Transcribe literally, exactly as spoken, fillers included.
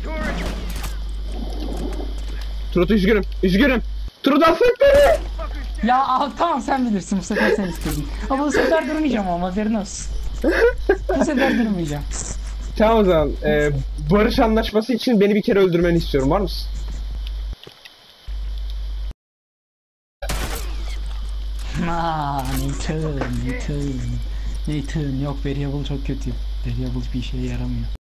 Turut üzgünüm. Üzgünüm. Turut affet beni. Ya al, tamam sen bilirsin, bu sefer sen istedin. Ama bu sefer durmayacağım ama haberin olsun. Bu sefer durmayacağım. Tamam o zaman. Ee, barış anlaşması için beni bir kere öldürmeni istiyorum. Var mısın? Aaa Nathan, Nathan. Nathan yok, Variable çok kötü. Variable bir işe yaramıyor.